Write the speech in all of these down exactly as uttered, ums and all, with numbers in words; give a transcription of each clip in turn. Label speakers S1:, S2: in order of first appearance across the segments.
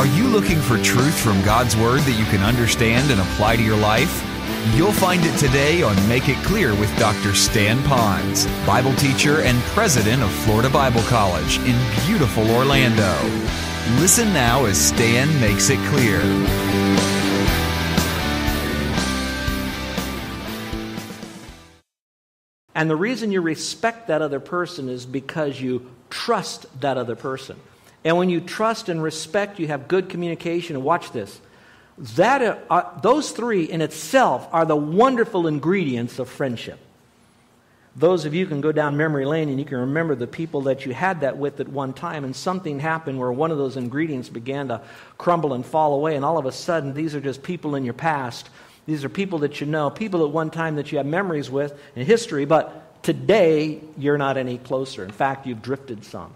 S1: Are you looking for truth from God's Word that you can understand and apply to your life? You'll find it today on Make It Clear with Doctor Stan Ponz, Bible teacher and president of Florida Bible College in beautiful Orlando. Listen now as Stan makes it clear.
S2: And the reason you respect that other person is because you trust that other person. And when you trust and respect, you have good communication. And watch this. That are, those three in itself are the wonderful ingredients of friendship. Those of you can go down memory lane and you can remember the people that you had that with at one time, and something happened where one of those ingredients began to crumble and fall away, and all of a sudden these are just people in your past. These are people that you know, people at one time that you have memories with in history, but today you're not any closer. In fact, you've drifted some.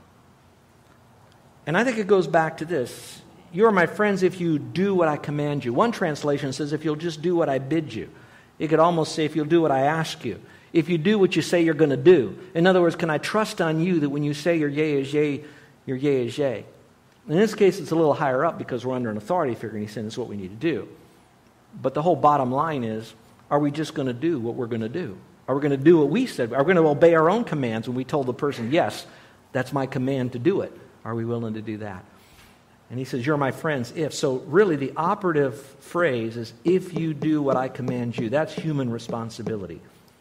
S2: And I think it goes back to this. You are my friends if you do what I command you. One translation says if you'll just do what I bid you. It could almost say if you'll do what I ask you. If you do what you say you're going to do. In other words, can I trust on you that when you say your yea is yea, your yea is yea? In this case, it's a little higher up because we're under an authority figure and he's saying this is what we need to do. But the whole bottom line is, are we just going to do what we're going to do? Are we going to do what we said? Are we going to obey our own commands when we told the person, yes, that's my command to do it? Are we willing to do that? And he says, you're my friends if. So really the operative phrase is, if you do what I command you. That's human responsibility.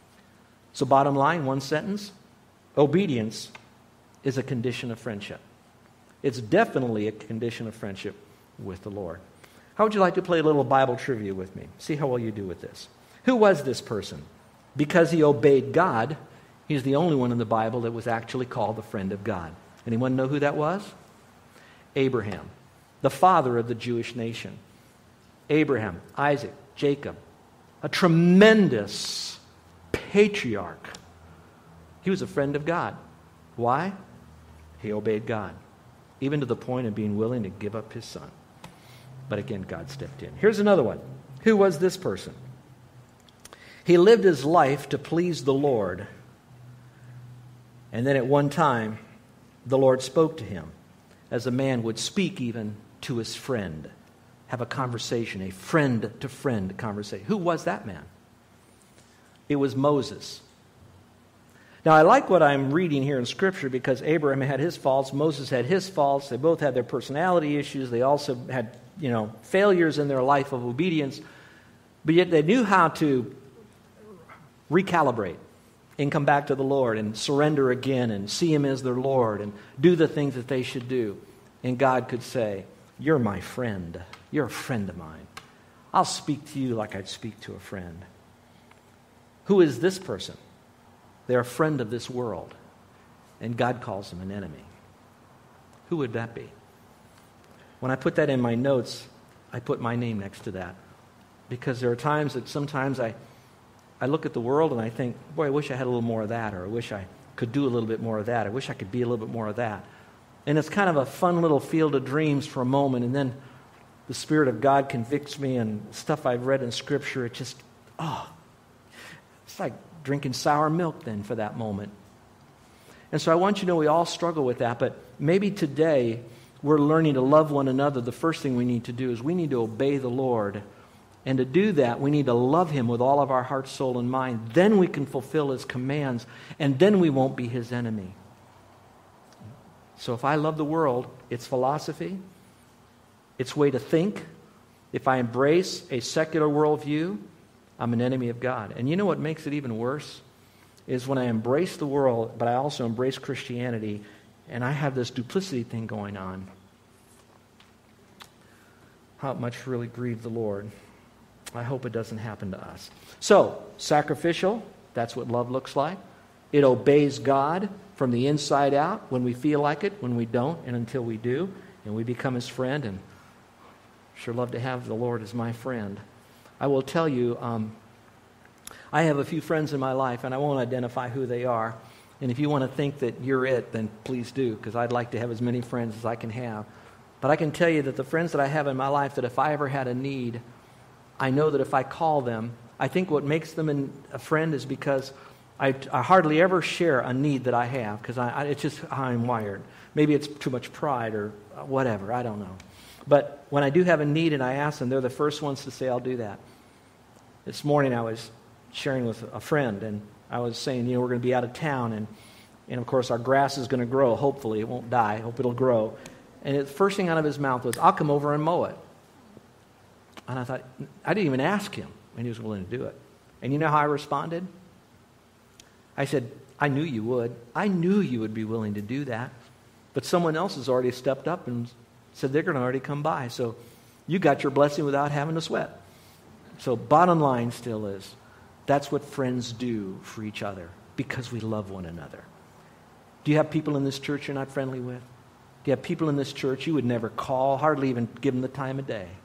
S2: So bottom line, one sentence, obedience is a condition of friendship. It's definitely a condition of friendship with the Lord. How would you like to play a little Bible trivia with me? See how well you do with this. Who was this person? Because he obeyed God, he's the only one in the Bible that was actually called the friend of God. Anyone know who that was? Abraham, the father of the Jewish nation. Abraham, Isaac, Jacob, a tremendous patriarch. He was a friend of God. Why? He obeyed God, even to the point of being willing to give up his son. But again, God stepped in. Here's another one. Who was this person? He lived his life to please the Lord. And then at one time, the Lord spoke to him as a man would speak even to his friend. Have a conversation, a friend-to-friend conversation. Who was that man? It was Moses. Now, I like what I'm reading here in Scripture because Abraham had his faults, Moses had his faults. They both had their personality issues. They also had, you know, failures in their life of obedience. But yet they knew how to recalibrate and come back to the Lord and surrender again and see Him as their Lord and do the things that they should do. And God could say, you're my friend. You're a friend of mine. I'll speak to you like I'd speak to a friend. Who is this person? They're a friend of this world. And God calls them an enemy. Who would that be? When I put that in my notes, I put my name next to that. Because there are times that sometimes I I look at the world and I think, boy, I wish I had a little more of that, or I wish I could do a little bit more of that. I wish I could be a little bit more of that. And it's kind of a fun little field of dreams for a moment, and then the Spirit of God convicts me, and stuff I've read in Scripture, it just, oh, it's like drinking sour milk then for that moment. And so I want you to know we all struggle with that, but maybe today we're learning to love one another. The first thing we need to do is we need to obey the Lord. And to do that, we need to love Him with all of our heart, soul, and mind. Then we can fulfill His commands, and then we won't be His enemy. So if I love the world, its philosophy, its way to think, if I embrace a secular worldview, I'm an enemy of God. And you know what makes it even worse? Is when I embrace the world, but I also embrace Christianity, and I have this duplicity thing going on. How much really grieve the Lord. I hope it doesn't happen to us. So, sacrificial, that's what love looks like. It obeys God from the inside out when we feel like it, when we don't, and until we do, and we become His friend, and sure love to have the Lord as my friend. I will tell you, um, I have a few friends in my life, and I won't identify who they are, and if you want to think that you're it, then please do, because I'd like to have as many friends as I can have. But I can tell you that the friends that I have in my life, that if I ever had a need, I know that if I call them, I think what makes them an, a friend is because I, I hardly ever share a need that I have, because I, I, it's just how I'm wired. Maybe it's too much pride or whatever, I don't know. But when I do have a need and I ask them, they're the first ones to say, I'll do that. This morning I was sharing with a friend, and I was saying, you know, we're going to be out of town, and, and of course our grass is going to grow. Hopefully it won't die. I hope it'll grow. And the first thing out of his mouth was, I'll come over and mow it. And I thought, I didn't even ask him, and he was willing to do it. And you know how I responded? I said, I knew you would. I knew you would be willing to do that. But someone else has already stepped up and said they're going to already come by. So you got your blessing without having to sweat. So bottom line still is, that's what friends do for each other because we love one another. Do you have people in this church you're not friendly with? Do you have people in this church you would never call, hardly even give them the time of day?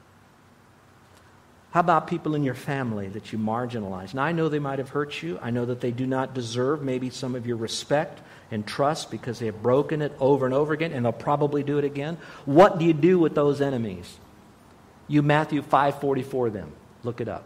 S2: How about people in your family that you marginalize? Now, I know they might have hurt you. I know that they do not deserve maybe some of your respect and trust because they have broken it over and over again, and they'll probably do it again. What do you do with those enemies? You Matthew five forty-four them. Look it up.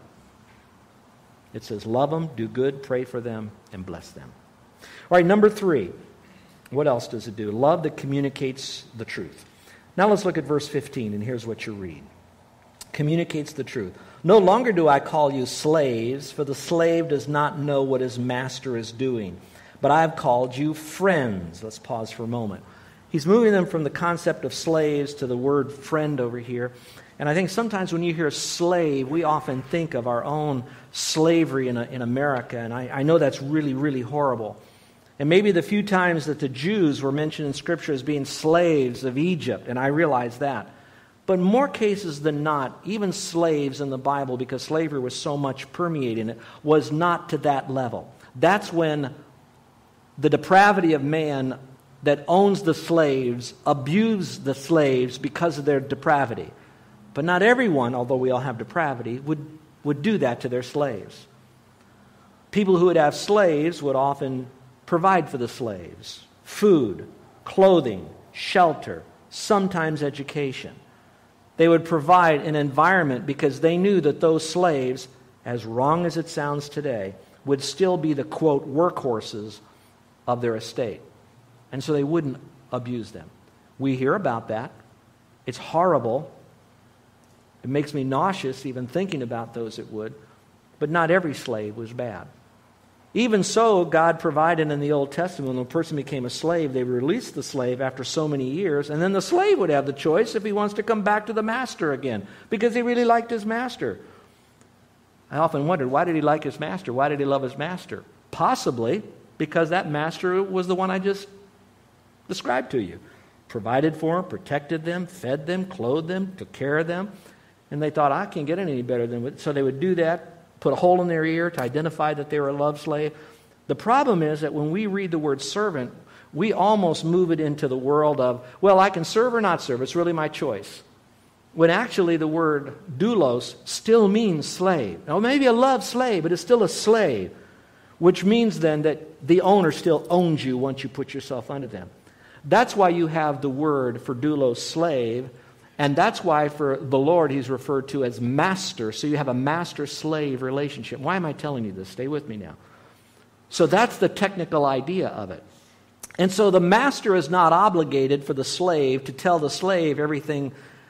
S2: It says, love them, do good, pray for them, and bless them. All right, number three. What else does it do? Love that communicates the truth. Now let's look at verse fifteen, and here's what you read. Communicates the truth. No longer do I call you slaves, for the slave does not know what his master is doing. But I have called you friends. Let's pause for a moment. He's moving them from the concept of slaves to the word friend over here. And I think sometimes when you hear slave, we often think of our own slavery in, a, in America. And I, I know that's really, really horrible. And maybe the few times that the Jews were mentioned in Scripture as being slaves of Egypt, and I realize that. But in more cases than not, even slaves in the Bible, because slavery was so much permeating it, was not to that level. That's when the depravity of man that owns the slaves abuse the slaves because of their depravity. But not everyone, although we all have depravity, would, would do that to their slaves. People who would have slaves would often provide for the slaves food, clothing, shelter, sometimes education. They would provide an environment because they knew that those slaves, as wrong as it sounds today, would still be the, quote, workhorses of their estate. And so they wouldn't abuse them. We hear about that. It's horrible. It makes me nauseous even thinking about those that would. But not every slave was bad. Even so, God provided in the Old Testament, when a person became a slave, they released the slave after so many years, and then the slave would have the choice if he wants to come back to the master again, because he really liked his master. I often wondered, why did he like his master? Why did he love his master? Possibly because that master was the one I just described to you. Provided for them, protected them, fed them, clothed them, took care of them, and they thought, I can't get any better than what. So they would do that. Put a hole in their ear to identify that they were a love slave. The problem is that when we read the word servant, we almost move it into the world of, well, I can serve or not serve. It's really my choice. When actually the word doulos still means slave. Now, maybe a love slave, but it's still a slave, which means then that the owner still owns you once you put yourself under them. That's why you have the word for doulos, slave. And that's why for the Lord he's referred to as master. So you have a master-slave relationship. Why am I telling you this? Stay with me now. So that's the technical idea of it. And so the master is not obligated for the slave to tell the slave everything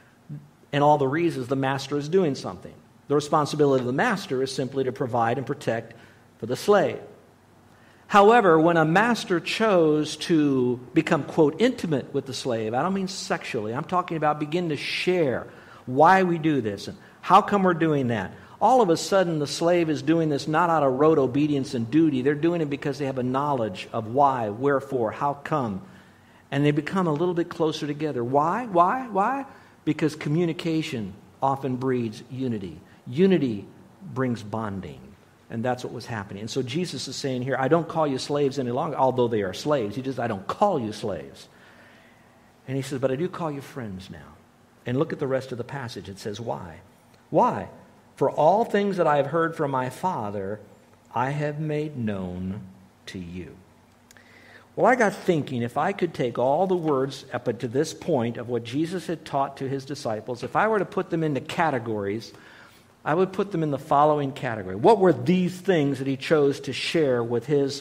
S2: and all the reasons the master is doing something. The responsibility of the master is simply to provide and protect for the slave. However, when a master chose to become, quote, intimate with the slave, I don't mean sexually, I'm talking about begin to share why we do this and how come we're doing that. All of a sudden, the slave is doing this not out of rote obedience and duty. They're doing it because they have a knowledge of why, wherefore, how come. And they become a little bit closer together. Why? Why? Why? Because communication often breeds unity. Unity brings bonding. And that's what was happening. And so Jesus is saying here, I don't call you slaves any longer, although they are slaves. He just, I don't call you slaves. And he says, but I do call you friends now. And look at the rest of the passage. It says, why? Why? For all things that I have heard from my Father, I have made known to you. Well, I got thinking, if I could take all the words up to this point of what Jesus had taught to his disciples, if I were to put them into categories, I would put them in the following category. What were these things that he chose to share with his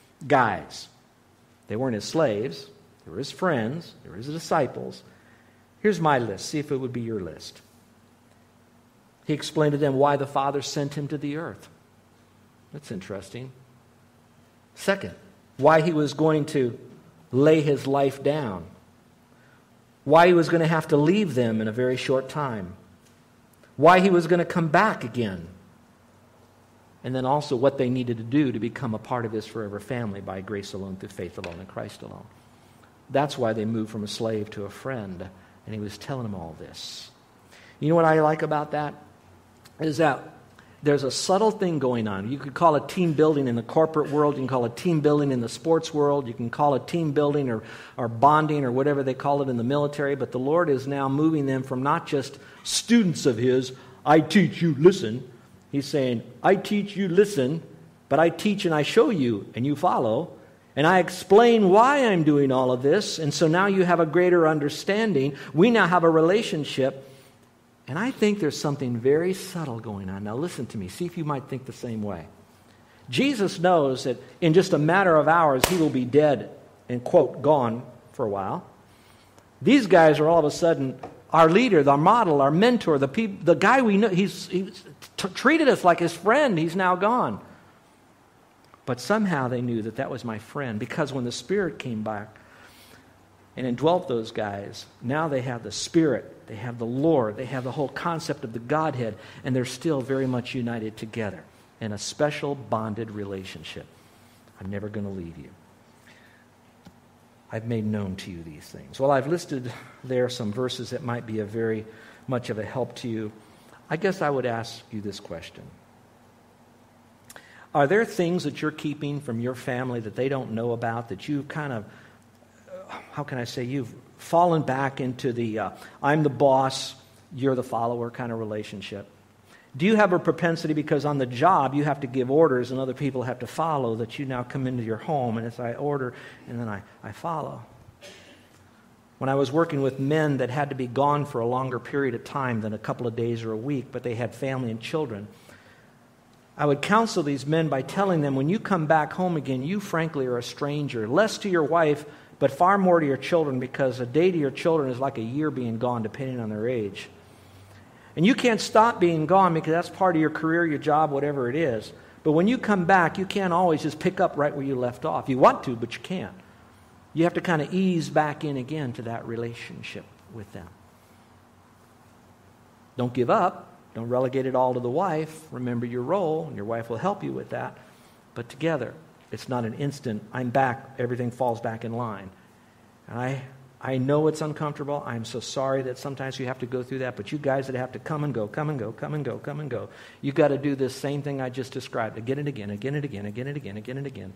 S2: guys? They weren't his slaves. They were his friends. They were his disciples. Here's my list. See if it would be your list. He explained to them why the Father sent him to the earth. That's interesting. Second, why he was going to lay his life down. Why he was going to have to leave them in a very short time. Why he was going to come back again. And then also what they needed to do to become a part of his forever family by grace alone, through faith alone, in Christ alone. That's why they moved from a slave to a friend. And he was telling them all this. You know what I like about that? Is that there's a subtle thing going on. You could call it team building in the corporate world. You can call it team building in the sports world. You can call it team building or, or bonding or whatever they call it in the military. But the Lord is now moving them from not just students of His, I teach, you listen. He's saying, I teach, you listen, but I teach and I show you and you follow. And I explain why I'm doing all of this. And so now you have a greater understanding. We now have a relationship. And I think there's something very subtle going on. Now listen to me. See if you might think the same way. Jesus knows that in just a matter of hours, He will be dead and, quote, gone for a while. These guys are all of a sudden our leader, our model, our mentor, the peop- the guy we know. He's, he's t- treated us like His friend. He's now gone. But somehow they knew that that was my friend, because when the Spirit came back and indwelt those guys, now they have the Spirit, they have the Lord, they have the whole concept of the Godhead, and they're still very much united together in a special bonded relationship. I'm never going to leave you. I've made known to you these things. Well, I've listed there some verses that might be a very much of a help to you. I guess I would ask you this question. Are there things that you're keeping from your family that they don't know about, that you've kind of, how can I say, you've fallen back into the uh, I'm the boss, you're the follower kind of relationship? Do you have a propensity, because on the job you have to give orders and other people have to follow, that you now come into your home and it's I order and then I, I follow? When I was working with men that had to be gone for a longer period of time than a couple of days or a week, but they had family and children, I would counsel these men by telling them, when you come back home again, you frankly are a stranger, less to your wife, but far more to your children, because a day to your children is like a year being gone, depending on their age. And you can't stop being gone, because that's part of your career, your job, whatever it is. But when you come back, you can't always just pick up right where you left off. You want to, but you can't. You have to kind of ease back in again to that relationship with them. Don't give up. Don't relegate it all to the wife. Remember your role, and your wife will help you with that. But together, it's not an instant, I'm back, everything falls back in line. And I I know it's uncomfortable. I'm so sorry that sometimes you have to go through that. But you guys that have to come and go, come and go, come and go, come and go, you've got to do this same thing I just described again and again, again and again, again and again, again and again.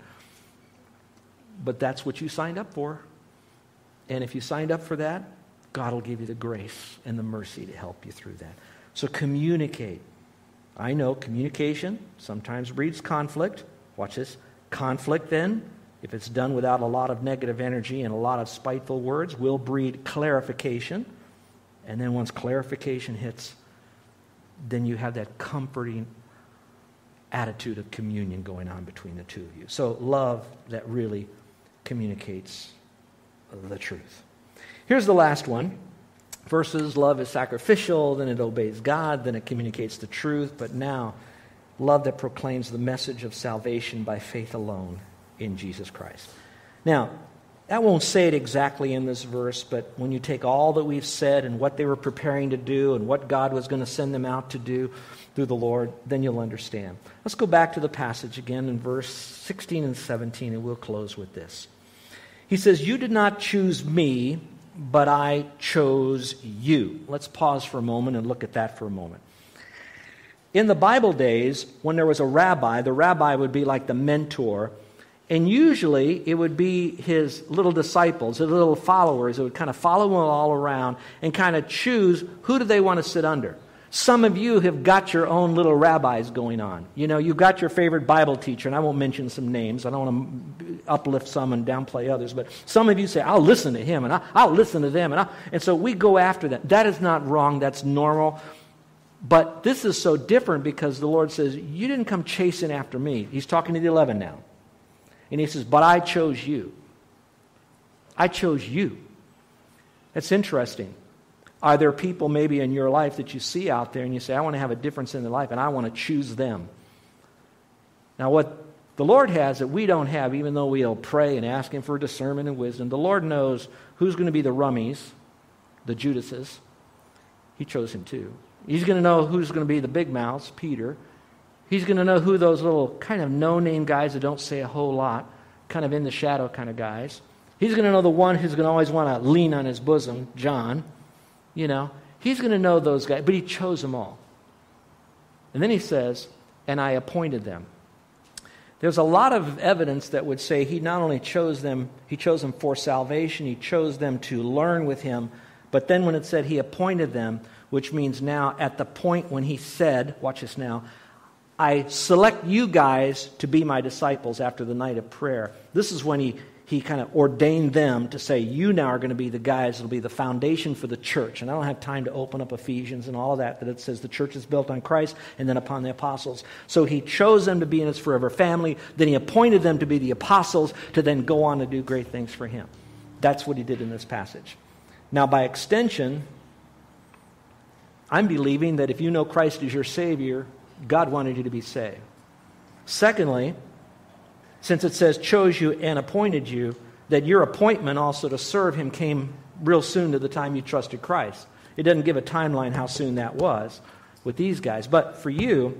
S2: But that's what you signed up for. And if you signed up for that, God will give you the grace and the mercy to help you through that. So communicate. I know communication sometimes breeds conflict. Watch this. Conflict then, if it's done without a lot of negative energy and a lot of spiteful words, will breed clarification. And then once clarification hits, then you have that comforting attitude of communion going on between the two of you. So love that really communicates the truth. Here's the last one. Versus love is sacrificial, then it obeys God, then it communicates the truth. But now, love that proclaims the message of salvation by faith alone in Jesus Christ. Now, that won't say it exactly in this verse, but when you take all that we've said and what they were preparing to do and what God was going to send them out to do through the Lord, then you'll understand. Let's go back to the passage again in verse sixteen and seventeen, and we'll close with this. He says, "You did not choose me, but I chose you." Let's pause for a moment and look at that for a moment. In the Bible days, when there was a rabbi, the rabbi would be like the mentor, and usually it would be his little disciples, his little followers, that would kind of follow him all around and kind of choose who do they want to sit under. Some of you have got your own little rabbis going on. You know, you've got your favorite Bible teacher, and I won't mention some names. I don't want to uplift some and downplay others, but some of you say, I'll listen to him, and I'll, I'll listen to them. And, I'll, and so we go after that. That is not wrong. That's normal. But this is so different because the Lord says, you didn't come chasing after me. He's talking to the eleven now. And he says, but I chose you. I chose you. That's interesting. Are there people maybe in your life that you see out there and you say, I want to have a difference in their life and I want to choose them? Now what the Lord has that we don't have, even though we'll pray and ask Him for discernment and wisdom, the Lord knows who's going to be the rummies, the Judases. He chose him too. He's going to know who's going to be the big mouths, Peter. He's going to know who those little kind of no-name guys that don't say a whole lot, kind of in the shadow kind of guys. He's going to know the one who's going to always want to lean on his bosom, John. You know, He's going to know those guys, but He chose them all. And then He says, and I appointed them. There's a lot of evidence that would say He not only chose them, He chose them for salvation, He chose them to learn with Him, but then when it said He appointed them, which means now at the point when He said, watch this now, I select you guys to be my disciples after the night of prayer. This is when He He kind of ordained them to say, you now are going to be the guys that will be the foundation for the church. And I don't have time to open up Ephesians and all of that, that it says the church is built on Christ and then upon the apostles. So He chose them to be in His forever family. Then He appointed them to be the apostles to then go on to do great things for Him. That's what He did in this passage. Now, by extension, I'm believing that if you know Christ as your Savior, God wanted you to be saved. Secondly, since it says chose you and appointed you, that your appointment also to serve Him came real soon to the time you trusted Christ. It doesn't give a timeline how soon that was with these guys. But for you,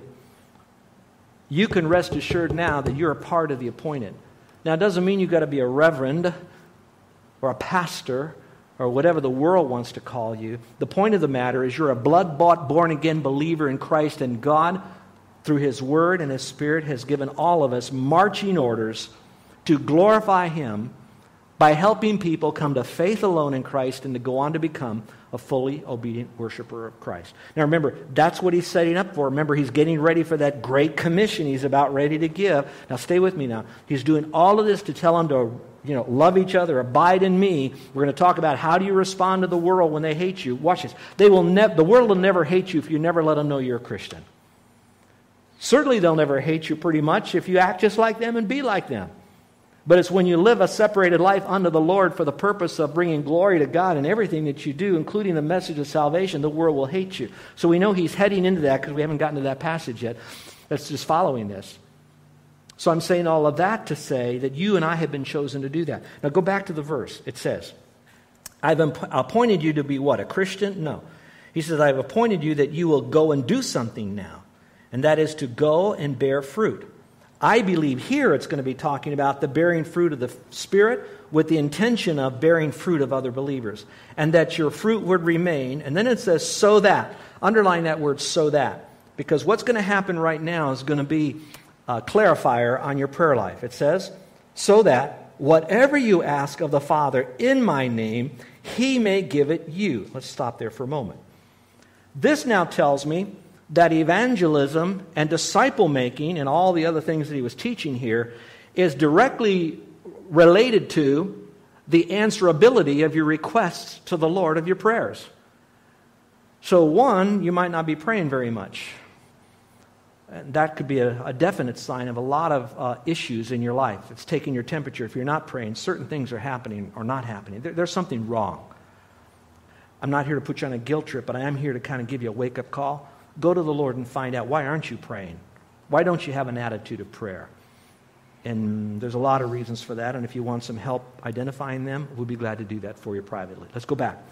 S2: you can rest assured now that you're a part of the appointed. Now, it doesn't mean you've got to be a reverend or a pastor or whatever the world wants to call you. The point of the matter is you're a blood-bought, born-again believer in Christ, and God, through His Word and His Spirit, has given all of us marching orders to glorify Him by helping people come to faith alone in Christ and to go on to become a fully obedient worshiper of Christ. Now remember, that's what He's setting up for. Remember, He's getting ready for that great commission He's about ready to give. Now stay with me now. He's doing all of this to tell them to, you know, love each other, abide in me. We're going to talk about how do you respond to the world when they hate you. Watch this. They will ne- the world will never hate you if you never let them know you're a Christian. Certainly they'll never hate you pretty much if you act just like them and be like them. But it's when you live a separated life unto the Lord for the purpose of bringing glory to God in everything that you do, including the message of salvation, the world will hate you. So we know He's heading into that because we haven't gotten to that passage yet. That's just following this. So I'm saying all of that to say that you and I have been chosen to do that. Now go back to the verse. It says, I've appointed you to be what? A Christian? No. He says, I've appointed you that you will go and do something now. And that is to go and bear fruit. I believe here it's going to be talking about the bearing fruit of the Spirit with the intention of bearing fruit of other believers. And that your fruit would remain. And then it says, so that. Underline that word, so that. Because what's going to happen right now is going to be a clarifier on your prayer life. It says, so that whatever you ask of the Father in my name, He may give it you. Let's stop there for a moment. This now tells me that evangelism and disciple making and all the other things that he was teaching here is directly related to the answerability of your requests to the Lord of your prayers. So one, you might not be praying very much. And that could be a, a definite sign of a lot of uh, issues in your life. It's taking your temperature. If you're not praying, certain things are happening or not happening. There, there's something wrong. I'm not here to put you on a guilt trip, but I am here to kind of give you a wake-up call. Go to the Lord and find out, why aren't you praying? Why don't you have an attitude of prayer? And there's a lot of reasons for that, and if you want some help identifying them, we'll be glad to do that for you privately. Let's go back.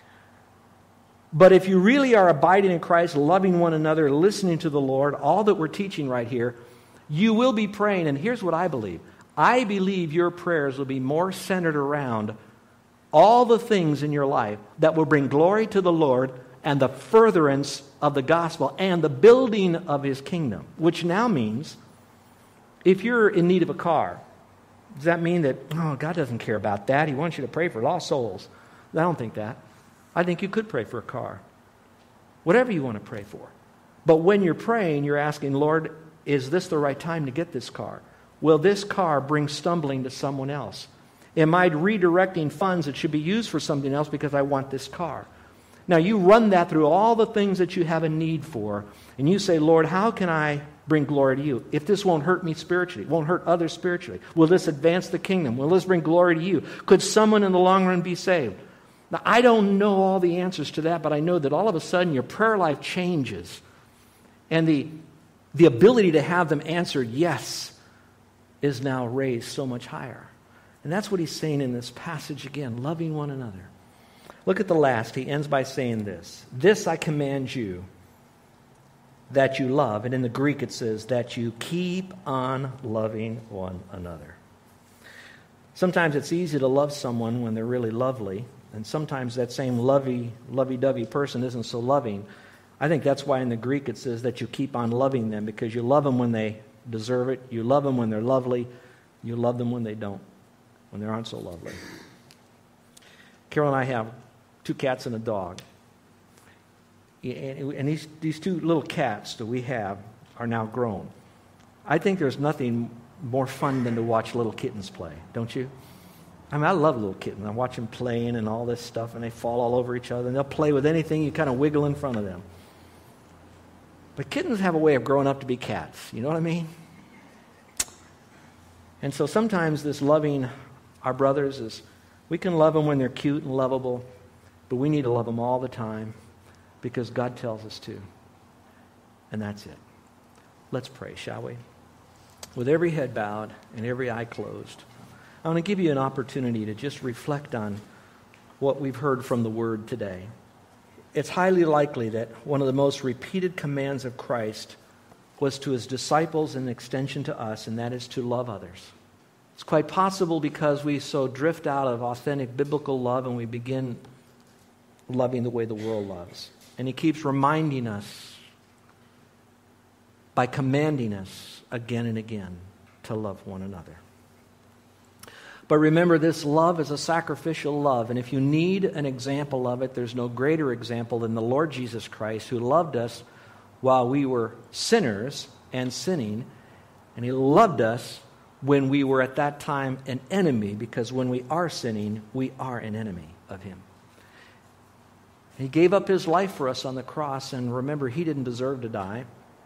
S2: But if you really are abiding in Christ, loving one another, listening to the Lord, all that we're teaching right here, you will be praying, and here's what I believe. I believe your prayers will be more centered around all the things in your life that will bring glory to the Lord and the furtherance of the gospel and the building of His kingdom, which now means if you're in need of a car, does that mean that, oh, God doesn't care about that? He wants you to pray for lost souls. I don't think that. I think you could pray for a car. Whatever you want to pray for. But when you're praying, you're asking, Lord, is this the right time to get this car? Will this car bring stumbling to someone else? Am I redirecting funds that should be used for something else because I want this car? Now, you run that through all the things that you have a need for, and you say, Lord, how can I bring glory to you? If this won't hurt me spiritually, won't hurt others spiritually, will this advance the kingdom? Will this bring glory to you? Could someone in the long run be saved? Now, I don't know all the answers to that, but I know that all of a sudden your prayer life changes. And the, the ability to have them answered yes is now raised so much higher. And that's what he's saying in this passage again, loving one another. Look at the last. He ends by saying this. This I command you, that you love. And in the Greek it says that you keep on loving one another. Sometimes it's easy to love someone when they're really lovely. And sometimes that same lovey, lovey-dovey person isn't so loving. I think that's why in the Greek it says that you keep on loving them, because you love them when they deserve it. You love them when they're lovely. You love them when they don't, when they aren't so lovely. Carol and I have two cats and a dog. And these, these two little cats that we have are now grown. I think there's nothing more fun than to watch little kittens play, don't you? I mean, I love little kittens. I watch them playing and all this stuff, and they fall all over each other, and they'll play with anything you kind of wiggle in front of them. But kittens have a way of growing up to be cats. You know what I mean? And so sometimes this loving our brothers is, we can love them when they're cute and lovable, but we need to love them all the time because God tells us to. And that's it. Let's pray, shall we? With every head bowed and every eye closed, I want to give you an opportunity to just reflect on what we've heard from the Word today. It's highly likely that one of the most repeated commands of Christ was to his disciples and an extension to us, and that is to love others. It's quite possible because we so drift out of authentic biblical love and we begin loving the way the world loves. And he keeps reminding us by commanding us again and again to love one another. But remember, this love is a sacrificial love. And if you need an example of it, there's no greater example than the Lord Jesus Christ, who loved us while we were sinners and sinning. And he loved us when we were at that time an enemy, because when we are sinning, we are an enemy of him. He gave up his life for us on the cross. And remember, he didn't deserve to die.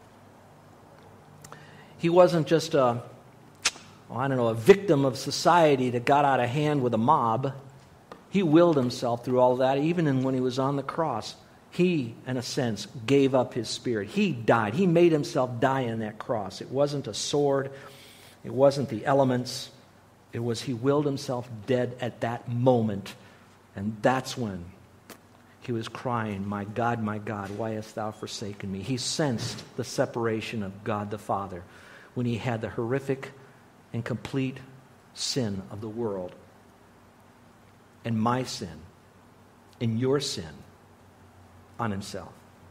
S2: He wasn't just a Well, I don't know, a victim of society that got out of hand with a mob. He willed himself through all of that, even in when he was on the cross. He, in a sense, gave up his spirit. He died. He made himself die on that cross. It wasn't a sword. It wasn't the elements. It was he willed himself dead at that moment. And that's when he was crying, "My God, my God, why hast thou forsaken me?" He sensed the separation of God the Father when he had the horrific and complete sin of the world, and my sin, and your sin on himself.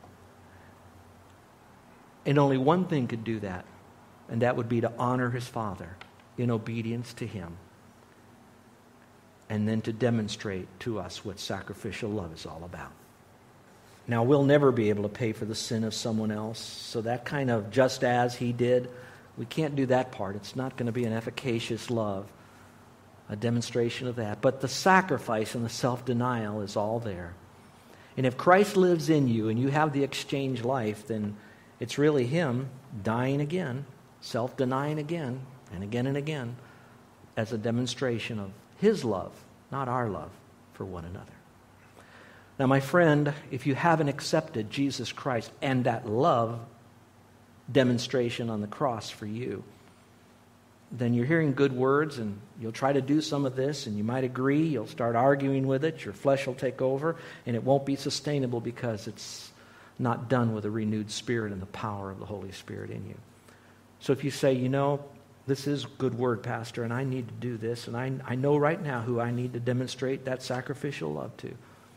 S2: And only one thing could do that, and that would be to honor his Father in obedience to him, and then to demonstrate to us what sacrificial love is all about. Now, we'll never be able to pay for the sin of someone else, so that kind of just as he did, we can't do that part. It's not going to be an efficacious love, a demonstration of that. But the sacrifice and the self-denial is all there. And if Christ lives in you and you have the exchange life, then it's really him dying again, self-denying again, and again and again, as a demonstration of his love, not our love, for one another. Now, my friend, if you haven't accepted Jesus Christ and that love demonstration on the cross for you, then you're hearing good words and you'll try to do some of this and you might agree, you'll start arguing with it, your flesh will take over, and it won't be sustainable because it's not done with a renewed spirit and the power of the Holy Spirit in you. So if you say, you know, this is good word, Pastor, and I need to do this, and I, I know right now who I need to demonstrate that sacrificial love to,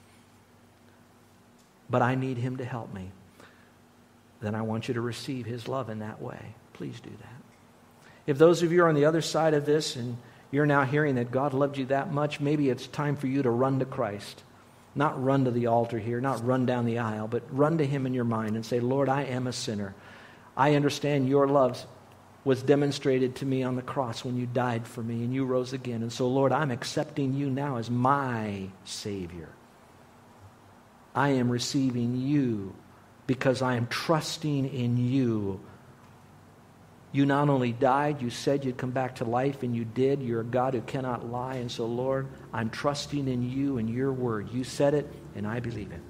S2: but I need him to help me, then I want you to receive his love in that way. Please do that. If those of you are on the other side of this and you're now hearing that God loved you that much, maybe it's time for you to run to Christ. Not run to the altar here, not run down the aisle, but run to him in your mind and say, Lord, I am a sinner. I understand your love was demonstrated to me on the cross when you died for me and you rose again. And so, Lord, I'm accepting you now as my Savior. I am receiving you because I am trusting in you. You not only died, you said you'd come back to life, and you did. You're a God who cannot lie. And so, Lord, I'm trusting in you and your word. You said it, and I believe it.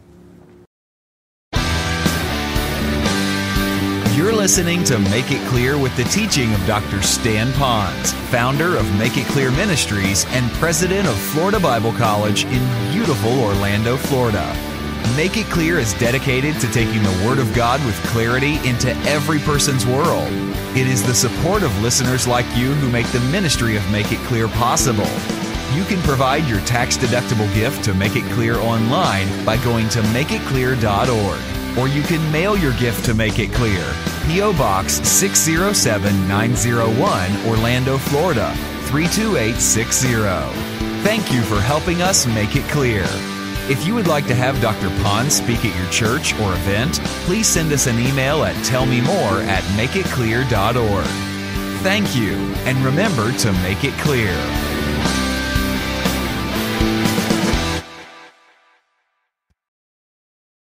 S1: You're listening to Make It Clear with the teaching of Doctor Stan Ponz, founder of Make It Clear Ministries and president of Florida Bible College in beautiful Orlando, Florida. Make It Clear is dedicated to taking the Word of God with clarity into every person's world. It is the support of listeners like you who make the ministry of Make It Clear possible. You can provide your tax-deductible gift to Make It Clear online by going to make it clear dot org. Or you can mail your gift to Make It Clear, P O Box six oh seven nine oh one, Orlando, Florida, three two eight six zero. Thank you for helping us make it clear. If you would like to have Doctor Ponz speak at your church or event, please send us an email at tell me more at make it clear dot org. Thank you, and remember to make it clear.